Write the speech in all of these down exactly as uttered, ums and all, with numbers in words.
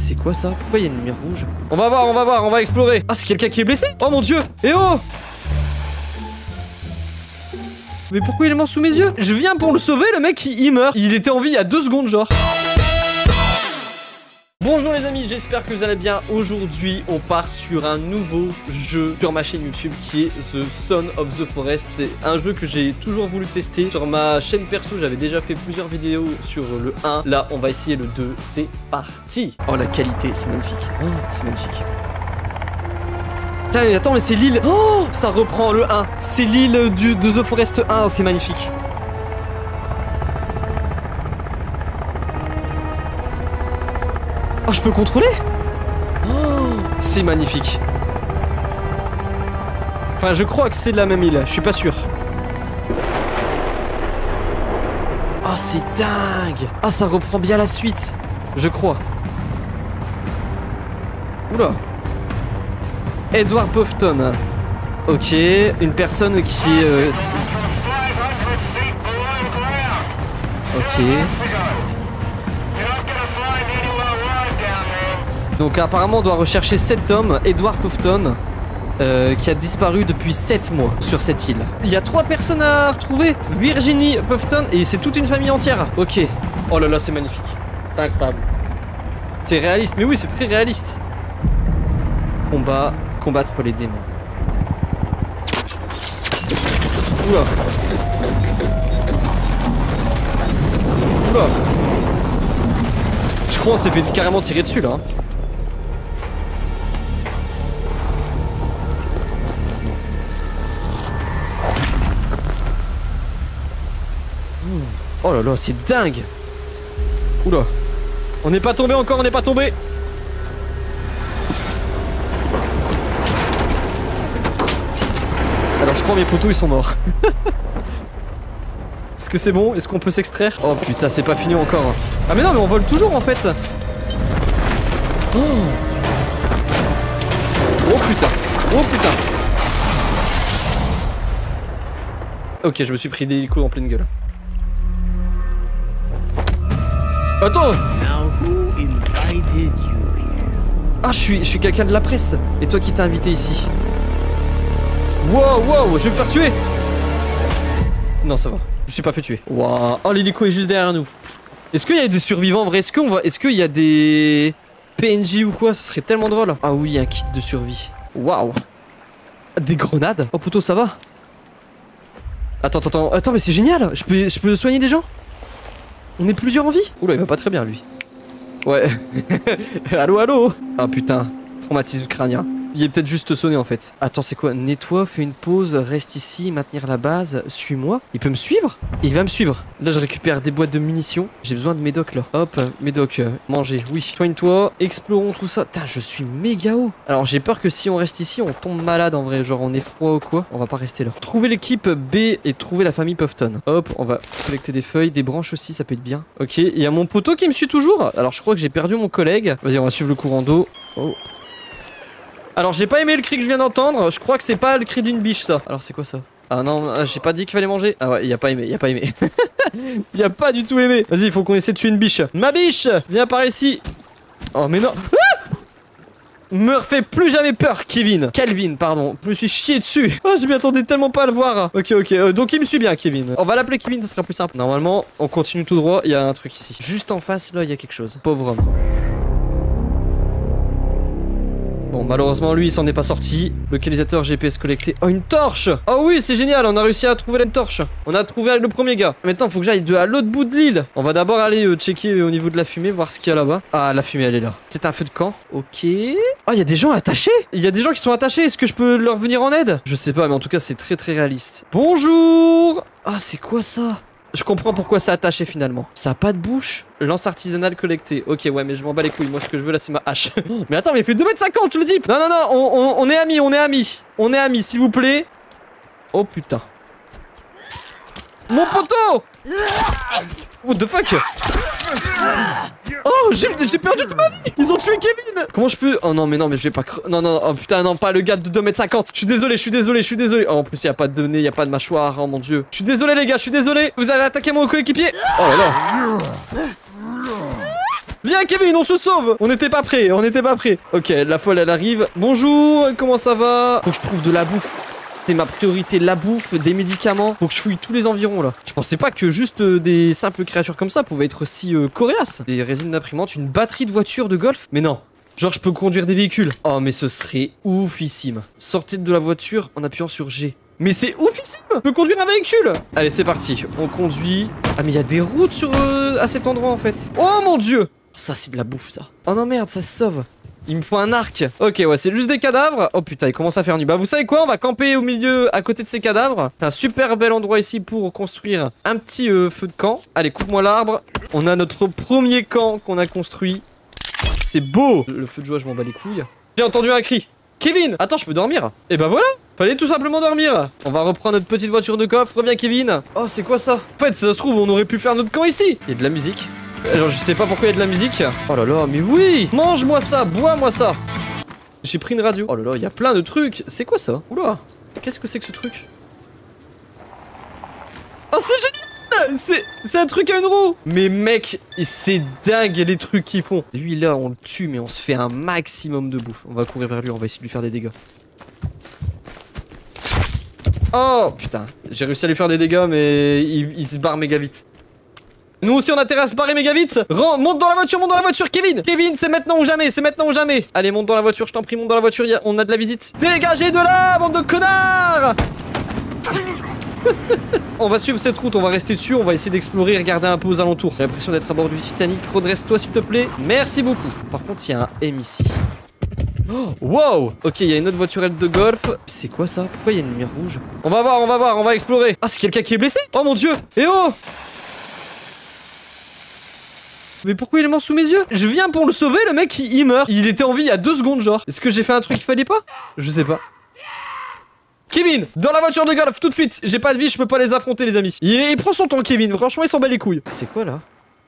C'est quoi ça? Pourquoi il y a une lumière rouge? On va voir, on va voir, on va explorer. Ah, c'est quelqu'un qui est blessé? Oh mon dieu. Eh oh! Mais pourquoi il est mort sous mes yeux? Je viens pour le sauver, le mec il, il meurt. Il était en vie il y a deux secondes genre. Bonjour les amis, j'espère que vous allez bien. Aujourd'hui, on part sur un nouveau jeu sur ma chaîne YouTube qui est The Son of the Forest. C'est un jeu que j'ai toujours voulu tester. Sur ma chaîne perso, j'avais déjà fait plusieurs vidéos sur le un. Là, on va essayer le deux. C'est parti. Oh, la qualité, c'est magnifique. Oh, c'est magnifique. Putain, attends, mais c'est l'île. Oh, ça reprend le un. C'est l'île du de The Forest un. Oh, c'est magnifique. Oh, je peux contrôler? Oh, c'est magnifique. Enfin, je crois que c'est la même île. Je suis pas sûr. Ah, oh, c'est dingue. Ah, ça reprend bien la suite. Je crois. Oula. Edward Puffton. Ok, une personne qui est... Euh... Ok. Donc apparemment on doit rechercher cet homme, Edward Puffton, euh, qui a disparu depuis sept mois sur cette île. Il y a trois personnes à retrouver. Virginie Puffton, et c'est toute une famille entière. Ok. Oh là là, c'est magnifique. C'est incroyable. C'est réaliste, mais oui, c'est très réaliste. Combat, combattre les démons. Oula. Oula. Je crois qu'on s'est fait carrément tirer dessus là. Oh là là, c'est dingue. Oula. On n'est pas tombé encore, on n'est pas tombé. Alors je crois mes poteaux ils sont morts. Est-ce que c'est bon? Est-ce qu'on peut s'extraire? Oh putain, c'est pas fini encore. Ah mais non, mais on vole toujours en fait. Oh, oh putain. Oh putain. Ok, je me suis pris des hélicos en pleine gueule. Attends! Ah, je suis, je suis quelqu'un de la presse. Et toi qui t'as invité ici? Wow, wow, je vais me faire tuer! Non, ça va. Je me suis pas fait tuer. Wow. Oh, l'hélico est juste derrière nous. Est-ce qu'il y a des survivants en vrai? Est-ce qu'on va... Est-ce qu'il y a des P N J ou quoi? Ce serait tellement drôle. Ah oui, un kit de survie. Waouh. Des grenades? Oh poteau, ça va? Attends, attends, attends. Attends, mais c'est génial! Je peux, je peux soigner des gens? On est plusieurs en vie? Oula, il va pas très bien lui. Ouais. Allô, allô? Ah putain, traumatisme crânien. Il est peut-être juste sonné en fait. Attends, c'est quoi? Nettoie, fais une pause, reste ici, maintenir la base, suis-moi. Il peut me suivre? Il va me suivre. Là, je récupère des boîtes de munitions. J'ai besoin de médoc là. Hop, médoc, euh, manger, oui. Soigne-toi, explorons tout ça. Putain, je suis méga haut. Alors, j'ai peur que si on reste ici, on tombe malade en vrai. Genre, on est froid ou quoi. On va pas rester là. Trouver l'équipe B et trouver la famille Puffton. Hop, on va collecter des feuilles, des branches aussi, ça peut être bien. Ok, il y a mon poteau qui me suit toujours. Alors, je crois que j'ai perdu mon collègue. Vas-y, on va suivre le courant d'eau. Oh. Alors j'ai pas aimé le cri que je viens d'entendre. Je crois que c'est pas le cri d'une biche ça. Alors c'est quoi ça? Ah non, j'ai pas dit qu'il fallait manger. Ah ouais, il a pas aimé, il a pas aimé. Il a pas du tout aimé. Vas-y, il faut qu'on essaie de tuer une biche. Ma biche, viens par ici. Oh mais non. Ah, me refais plus jamais peur, Kevin. Calvin, pardon. Je me suis chié dessus. Oh, je m'y attendais tellement pas à le voir. Ok, ok. Euh, donc il me suit bien, Kevin. On va l'appeler Kevin, ça sera plus simple. Normalement, on continue tout droit. Il y a un truc ici. Juste en face, là, il y a quelque chose. Pauvre homme. Bon, malheureusement, lui, il s'en est pas sorti. Localisateur G P S collecté. Oh, une torche! Oh oui, c'est génial, on a réussi à trouver la torche. On a trouvé le premier gars. Maintenant, faut que j'aille de à l'autre bout de l'île. On va d'abord aller euh, checker euh, au niveau de la fumée, voir ce qu'il y a là-bas. Ah, la fumée, elle est là. C'est un feu de camp. Ok. Oh, il y a des gens attachés. Il y a des gens qui sont attachés. Est-ce que je peux leur venir en aide? Je sais pas, mais en tout cas, c'est très très réaliste. Bonjour! Ah, c'est quoi ça? Je comprends pourquoi ça a attaché finalement. Ça a pas de bouche. Lance artisanale collectée. Ok, ouais, mais je m'en bats les couilles. Moi, ce que je veux là, c'est ma hache. Mais attends, mais il fait deux mètres cinquante le type. Non, non, non, on, on, on est amis, on est amis. On est amis, s'il vous plaît. Oh putain. Mon poteau! What the fuck? Oh, j'ai perdu toute ma vie. Ils ont tué Kevin. Comment je peux... Oh non, mais non, mais je vais pas... Cre... Non, non, oh putain, non, pas le gars de deux mètres cinquante. Je suis désolé, je suis désolé, je suis désolé. Oh, en plus, il y a pas de nez, il y a pas de mâchoire. Oh mon dieu. Je suis désolé, les gars, je suis désolé. Vous avez attaqué mon coéquipier. Oh là là. Viens Kevin, on se sauve. On n'était pas prêts, on n'était pas prêts. Ok, la folle elle arrive. Bonjour, comment ça va? Faut que je trouve de la bouffe. C'est ma priorité, la bouffe, des médicaments. Faut que je fouille tous les environs là. Je pensais pas que juste euh, des simples créatures comme ça pouvaient être aussi euh, coriaces. Des résines d'imprimante, une batterie de voiture de golf. Mais non. Genre je peux conduire des véhicules. Oh mais ce serait oufissime. Sortez de la voiture en appuyant sur G. Mais c'est oufissime. Je peux conduire un véhicule. Allez c'est parti. On conduit. Ah mais il y a des routes sur euh, à cet endroit en fait. Oh mon dieu. Ça c'est de la bouffe ça. Oh non merde ça se sauve. Il me faut un arc. Ok, ouais, c'est juste des cadavres. Oh putain, il commence à faire nuit. Bah, vous savez quoi? On va camper au milieu, à côté de ces cadavres. C'est un super bel endroit ici pour construire un petit euh, feu de camp. Allez, coupe-moi l'arbre. On a notre premier camp qu'on a construit. C'est beau. Le feu de joie, je m'en bats les couilles. J'ai entendu un cri. Kevin, attends, je peux dormir? Et bah voilà. Fallait tout simplement dormir. On va reprendre notre petite voiture de coffre. Reviens, Kevin. Oh, c'est quoi ça? En fait, ça se trouve, on aurait pu faire notre camp ici. Il y a de la musique. Alors je sais pas pourquoi il y a de la musique. Oh là là, mais oui. Mange-moi ça, bois-moi ça. J'ai pris une radio. Oh là là, il y a plein de trucs. C'est quoi ça? Oula. Qu'est-ce que c'est que ce truc? Oh c'est génial. C'est c'est un truc à une roue. Mais mec, c'est dingue les trucs qu'ils font. Lui là, on le tue mais on se fait un maximum de bouffe. On va courir vers lui, on va essayer de lui faire des dégâts. Oh putain, j'ai réussi à lui faire des dégâts mais il, il se barre méga vite. Nous aussi on a intérêt à se barrer méga vite. Ren monte dans la voiture, monte dans la voiture Kevin. Kevin c'est maintenant ou jamais, c'est maintenant ou jamais. Allez monte dans la voiture, je t'en prie monte dans la voiture, a... on a de la visite. Dégagez de là bande de connards. On va suivre cette route, on va rester dessus, on va essayer d'explorer, regarder un peu aux alentours. J'ai l'impression d'être à bord du Titanic, redresse-toi s'il te plaît. Merci beaucoup. Par contre il y a un M ici. Oh, wow. Ok, il y a une autre voiturette de golf. C'est quoi ça? Pourquoi il y a une lumière rouge? On va voir, on va voir, on va explorer. Ah c'est quelqu'un qui est blessé? Oh mon dieu. Eh oh. Mais pourquoi il est mort sous mes yeux? Je viens pour le sauver, le mec il, il meurt. Il était en vie il y a deux secondes genre. Est-ce que j'ai fait un truc qu'il fallait pas? Je sais pas. Kevin, dans la voiture de golf tout de suite. J'ai pas de vie, je peux pas les affronter les amis. Il, il prend son temps Kevin, franchement il s'en bat les couilles. C'est quoi là?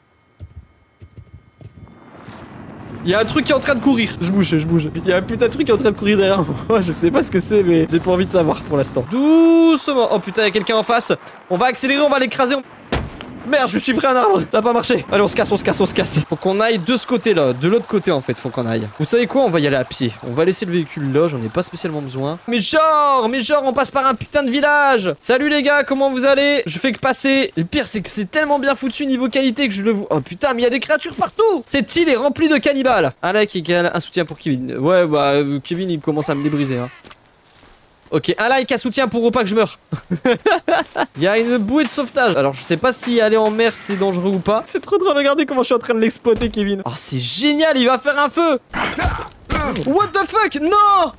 Il y a un truc qui est en train de courir. Je bouge, je bouge. Il y a un putain de truc qui est en train de courir derrière moi. Je sais pas ce que c'est mais j'ai pas envie de savoir pour l'instant. Doucement. Oh putain il y a quelqu'un en face. On va accélérer, on va l'écraser. On... Merde, je me suis pris un arbre, ça a pas marché. Allez, on se casse, on se casse, on se casse. Faut qu'on aille de ce côté-là, de l'autre côté en fait, faut qu'on aille. Vous savez quoi? On va y aller à pied. On va laisser le véhicule là, j'en ai pas spécialement besoin. Mais genre, mais genre, on passe par un putain de village. Salut les gars, comment vous allez? Je fais que passer. Et le pire, c'est que c'est tellement bien foutu niveau qualité que je le vois. Oh putain, mais il y a des créatures partout. Cette île est remplie de cannibales. Un like et un soutien pour Kevin. Ouais, bah, euh, Kevin, il commence à me les briser, hein. Ok, un like, un soutien pour pas que je meure. Il y a une bouée de sauvetage. Alors je sais pas si aller en mer c'est dangereux ou pas. C'est trop drôle, regardez comment je suis en train de l'exploiter Kevin. Oh c'est génial, il va faire un feu. What the fuck? Non.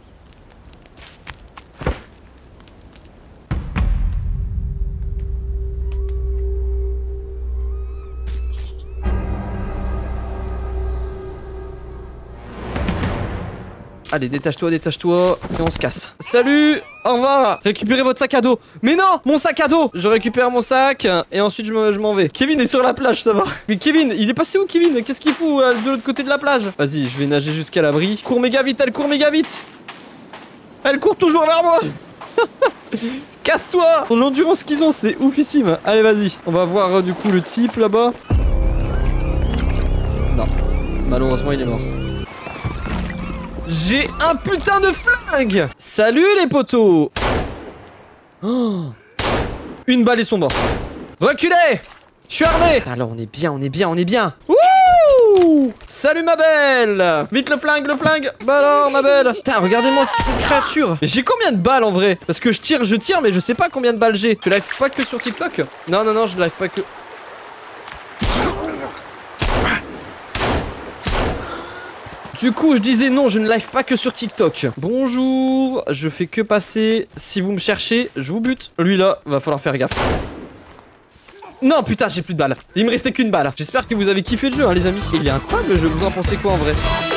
Allez, détache-toi, détache-toi, et on se casse. Salut, au revoir. Récupérez votre sac à dos. Mais non, mon sac à dos. Je récupère mon sac, et ensuite je m'en vais. Kevin est sur la plage, ça va. Mais Kevin, il est passé où Kevin? Qu'est-ce qu'il fout euh, de l'autre côté de la plage? Vas-y, je vais nager jusqu'à l'abri. Cours méga vite, elle court méga vite. Elle court toujours vers moi. Casse-toi. L'endurance qu'ils ont, c'est oufissime. Allez, vas-y. On va voir euh, du coup le type là-bas. Non, malheureusement il est mort. J'ai un putain de flingue. Salut les potos. Oh. Une balle et son mort. Reculez. Je suis armé. Alors on est bien, on est bien, on est bien. Wouh. Salut ma belle. Vite le flingue, le flingue. Bah alors ma belle. Putain regardez-moi cette créature. J'ai combien de balles en vrai? Parce que je tire, je tire mais je sais pas combien de balles j'ai. Tu live pas que sur TikTok? Non non non je live pas que... Du coup, je disais non, je ne live pas que sur TikTok. Bonjour, je fais que passer. Si vous me cherchez, je vous bute. Lui là, va falloir faire gaffe. Non, putain, j'ai plus de balles. Il me restait qu'une balle. J'espère que vous avez kiffé le jeu, hein, les amis. Il est incroyable le jeu, vous en pensez quoi en vrai?